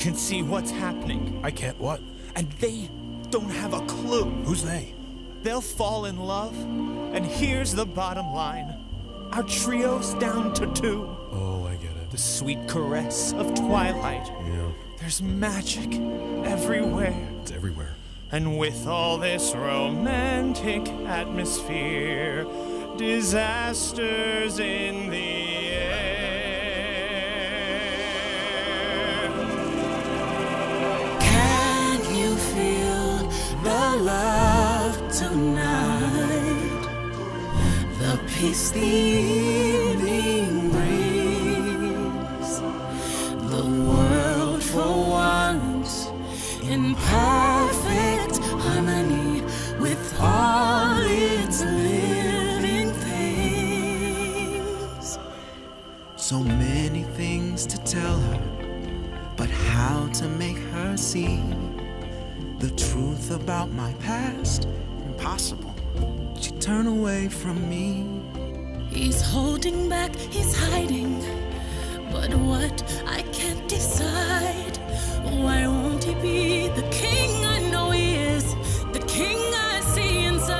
can see what's happening. I can't what? And they don't have a clue. Who's they? They'll fall in love, and here's the bottom line. Our trio's down to 2. Oh, I get it. The sweet caress of twilight. Yeah. There's magic everywhere. It's everywhere. And with all this romantic atmosphere, disasters in the air. Can you feel the love tonight? The peace the evening brings. The world for once in perfect harmony with all its living things. So many things to tell her, but how to make her see the truth about my past? Impossible. She'd turn away from me. He's holding back, he's hiding, but what I can't decide. Why won't he be the king I know he is, the king I see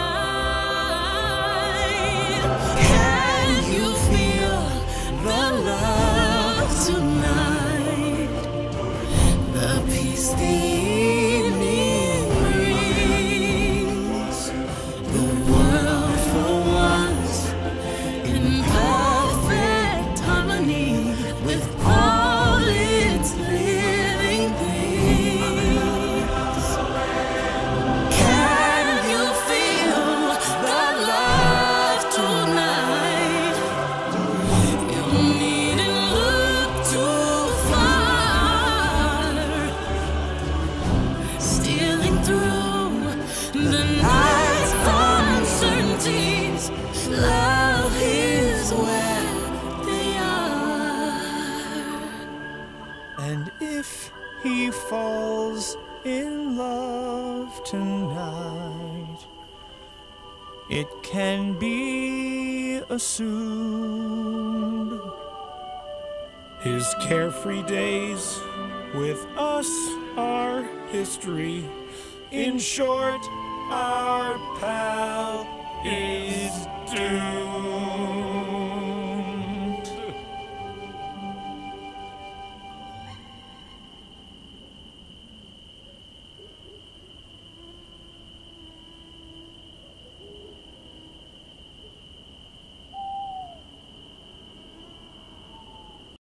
inside? Can you feel the love tonight? The peace the evening brings. The world for once in perfect harmony with all its living things. Can you feel the love tonight? You needn't look too far. Stealing through the night's uncertainties, love is where they are. And if he falls in love tonight, it can be assumed His carefree days with us are history. In short, our pal is doomed.